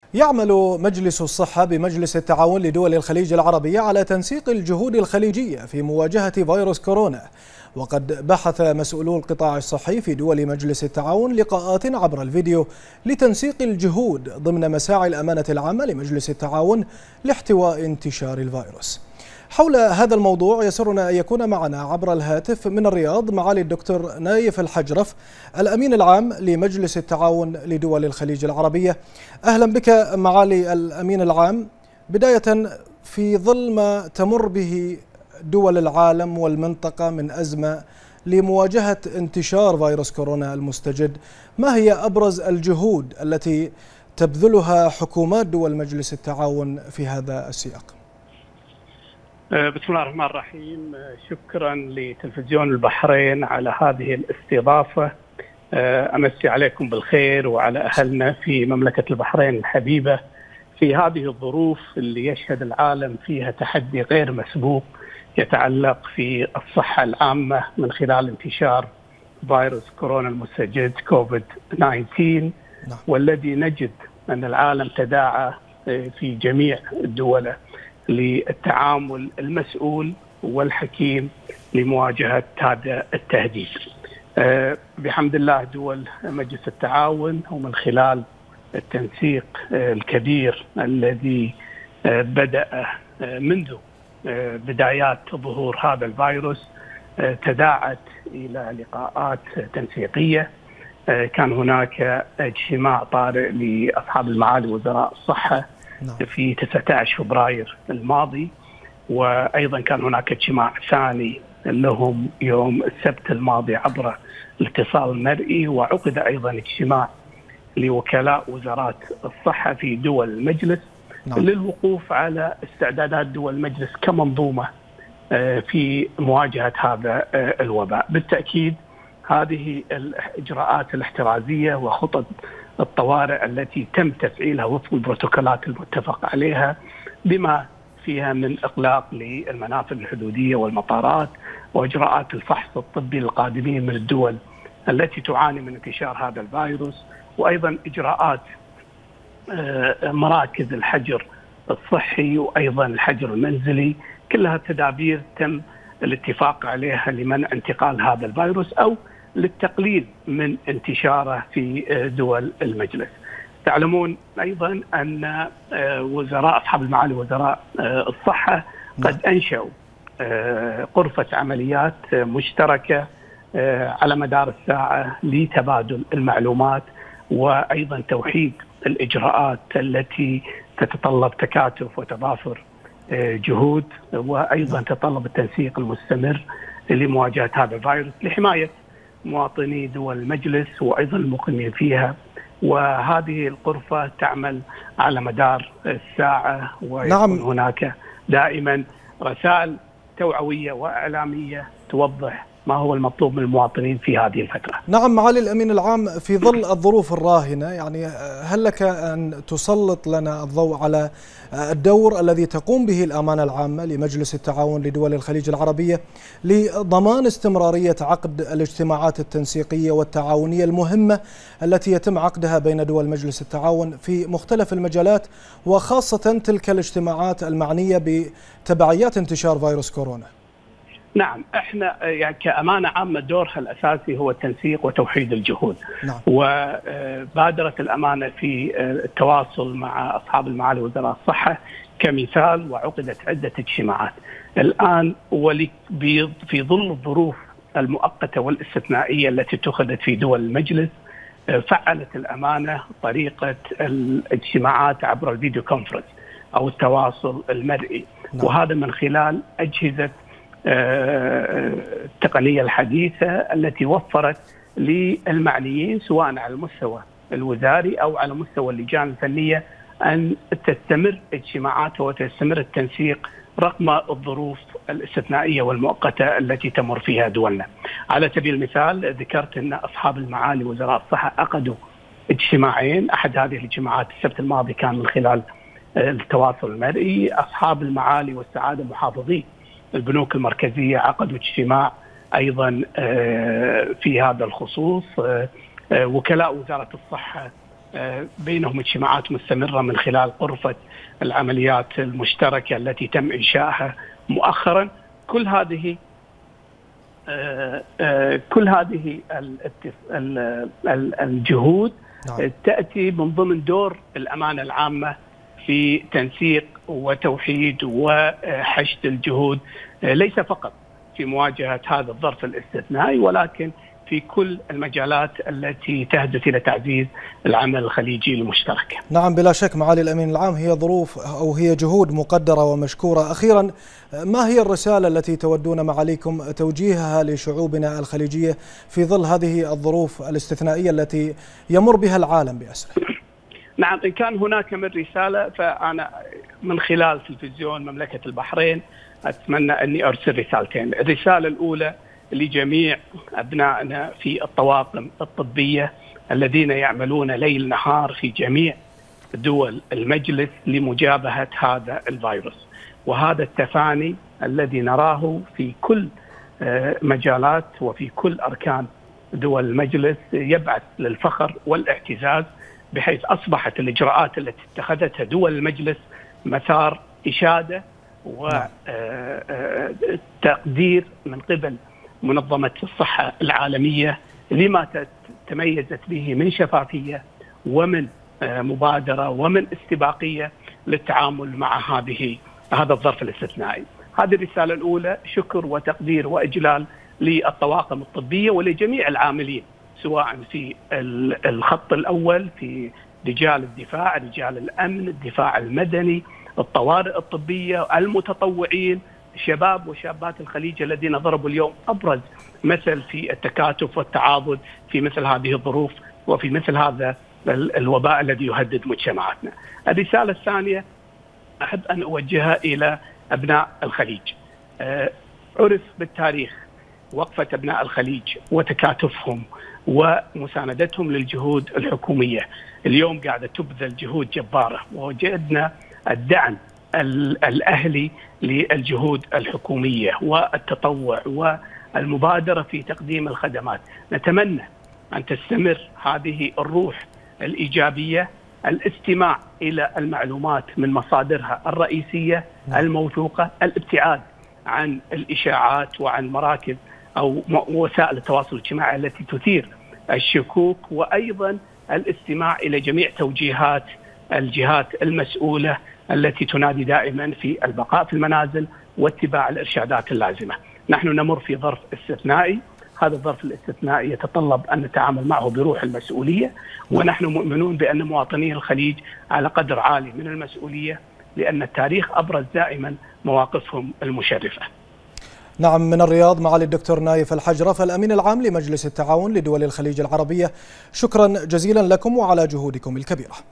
يعمل مجلس الصحة بمجلس التعاون لدول الخليج العربية على تنسيق الجهود الخليجية في مواجهة فيروس كورونا، وقد بحث مسؤولو القطاع الصحي في دول مجلس التعاون لقاءات عبر الفيديو لتنسيق الجهود ضمن مساعي الأمانة العامة لمجلس التعاون لاحتواء انتشار الفيروس. حول هذا الموضوع يسرنا أن يكون معنا عبر الهاتف من الرياض معالي الدكتور نايف الحجرف الأمين العام لمجلس التعاون لدول الخليج العربية. أهلا بك معالي الأمين العام. بداية، في ظل ما تمر به دول العالم والمنطقة من أزمة لمواجهة انتشار فيروس كورونا المستجد، ما هي أبرز الجهود التي تبذلها حكومات دول مجلس التعاون في هذا السياق؟ بسم الله الرحمن الرحيم. شكرا لتلفزيون البحرين على هذه الاستضافة. أمسي عليكم بالخير وعلى أهلنا في مملكة البحرين الحبيبة في هذه الظروف اللي يشهد العالم فيها تحدي غير مسبوق يتعلق في الصحة العامة من خلال انتشار فيروس كورونا المستجد كوفيد-19، والذي نجد أن العالم تداعى في جميع الدول للتعامل المسؤول والحكيم لمواجهة هذا التهديد. بحمد الله دول مجلس التعاون ومن خلال التنسيق الكبير الذي بدأ منذ بدايات ظهور هذا الفيروس تداعت إلى لقاءات تنسيقية. كان هناك اجتماع طارئ لأصحاب المعالي وزراء الصحة في 19 فبراير الماضي، وأيضا كان هناك اجتماع ثاني لهم يوم السبت الماضي عبر الاتصال المرئي، وعقد أيضا اجتماع لوكلاء وزارات الصحة في دول المجلس للوقوف على استعدادات دول المجلس كمنظومة في مواجهة هذا الوباء. بالتأكيد هذه الإجراءات الاحترازية وخطط الطوارئ التي تم تفعيلها وفق البروتوكولات المتفق عليها، بما فيها من إغلاق للمنافذ الحدودية والمطارات وإجراءات الفحص الطبي للقادمين من الدول التي تعاني من انتشار هذا الفيروس، وأيضا إجراءات مراكز الحجر الصحي وأيضا الحجر المنزلي. كلها تدابير تم الاتفاق عليها لمنع انتقال هذا الفيروس أو للتقليل من انتشاره في دول المجلس. تعلمون أيضا أن أصحاب المعالي وزراء الصحة قد أنشأوا غرفة عمليات مشتركة على مدار الساعة لتبادل المعلومات وأيضا توحيد الإجراءات التي تتطلب تكاتف وتضافر جهود، وأيضا تتطلب التنسيق المستمر لمواجهة هذا الفيروس لحماية مواطني دول المجلس وأيضا المقيمين فيها. وهذه الغرفة تعمل على مدار الساعة، ويكون هناك دائما رسائل توعوية وإعلامية توضح ما هو المطلوب من المواطنين في هذه الفترة. نعم معالي الأمين العام، في ظل الظروف الراهنة هل لك أن تسلط لنا الضوء على الدور الذي تقوم به الأمانة العامة لمجلس التعاون لدول الخليج العربية لضمان استمرارية عقد الاجتماعات التنسيقية والتعاونية المهمة التي يتم عقدها بين دول مجلس التعاون في مختلف المجالات، وخاصة تلك الاجتماعات المعنية بتبعيات انتشار فيروس كورونا؟ نعم، احنا كأمانة عامة دورها الأساسي هو التنسيق وتوحيد الجهود. وبادرت الأمانة في التواصل مع أصحاب المعالي وزراء الصحة كمثال، وعقدت عدة اجتماعات. الآن في ظل الظروف المؤقتة والاستثنائية التي اتخذت في دول المجلس، فعلت الأمانة طريقة الاجتماعات عبر الفيديو كونفرنس أو التواصل المرئي، وهذا من خلال أجهزة التقنية الحديثة التي وفرت للمعنيين سواء على المستوى الوزاري أو على مستوى اللجان الفنية أن تستمر اجتماعاتها وتستمر التنسيق رغم الظروف الاستثنائية والمؤقتة التي تمر فيها دولنا. على سبيل المثال ذكرت أن أصحاب المعالي وزراء الصحة عقدوا اجتماعين. أحد هذه الاجتماعات السبت الماضي كان من خلال التواصل المرئي. أصحاب المعالي والسعادة محافظي البنوك المركزية عقدوا اجتماع أيضا في هذا الخصوص. وكلاء وزارة الصحة بينهم اجتماعات مستمرة من خلال غرفة العمليات المشتركة التي تم إنشائها مؤخرا. كل هذه الجهود تأتي من ضمن دور الأمانة العامة في تنسيق وتوحيد وحشد الجهود، ليس فقط في مواجهة هذا الظرف الاستثنائي ولكن في كل المجالات التي تهدف إلى تعزيز العمل الخليجي المشترك. نعم بلا شك معالي الأمين العام، هي ظروف أو هي جهود مقدرة ومشكورة. أخيرا، ما هي الرسالة التي تودون معاليكم توجيهها لشعوبنا الخليجية في ظل هذه الظروف الاستثنائية التي يمر بها العالم بأسره؟ نعم، إن كان هناك من رسالة فأنا من خلال تلفزيون مملكة البحرين أتمنى أني أرسل رسالتين. الرسالة الأولى لجميع أبنائنا في الطواقم الطبية الذين يعملون ليل نهار في جميع دول المجلس لمجابهة هذا الفيروس، وهذا التفاني الذي نراه في كل مجالات وفي كل أركان دول المجلس يبعث للفخر والاعتزاز، بحيث أصبحت الإجراءات التي اتخذتها دول المجلس مثار إشادة وتقدير من قبل منظمة الصحة العالمية لما تميزت به من شفافية ومن مبادرة ومن استباقية للتعامل مع هذا الظرف الاستثنائي. هذه الرسالة الأولى، شكر وتقدير وإجلال للطواقم الطبية ولجميع العاملين سواء في الخط الأول في رجال الدفاع، رجال الأمن، الدفاع المدني، الطوارئ الطبية، المتطوعين، شباب وشابات الخليج الذين ضربوا اليوم أبرز مثل في التكاتف والتعاضد في مثل هذه الظروف وفي مثل هذا الوباء الذي يهدد مجتمعاتنا. الرسالة الثانية أحب أن أوجهها إلى أبناء الخليج. عرف بالتاريخ وقفة أبناء الخليج وتكاتفهم ومساندتهم للجهود الحكومية. اليوم قاعدة تبذل جهود جبارة، ووجدنا الدعم الأهلي للجهود الحكومية والتطوع والمبادرة في تقديم الخدمات. نتمنى أن تستمر هذه الروح الإيجابية، الاستماع إلى المعلومات من مصادرها الرئيسية الموثوقة، الابتعاد عن الإشاعات وعن مراكز أو وسائل التواصل الاجتماعي التي تثير الشكوك، وأيضا الاستماع إلى جميع توجيهات الجهات المسؤولة التي تنادي دائما في البقاء في المنازل واتباع الإرشادات اللازمة. نحن نمر في ظرف استثنائي، هذا الظرف الاستثنائي يتطلب أن نتعامل معه بروح المسؤولية، ونحن مؤمنون بأن مواطني الخليج على قدر عالي من المسؤولية، لأن التاريخ أبرز دائما مواقفهم المشرفة. نعم، من الرياض معالي الدكتور نايف الحجرف الأمين العام لمجلس التعاون لدول الخليج العربية، شكرا جزيلا لكم وعلى جهودكم الكبيرة.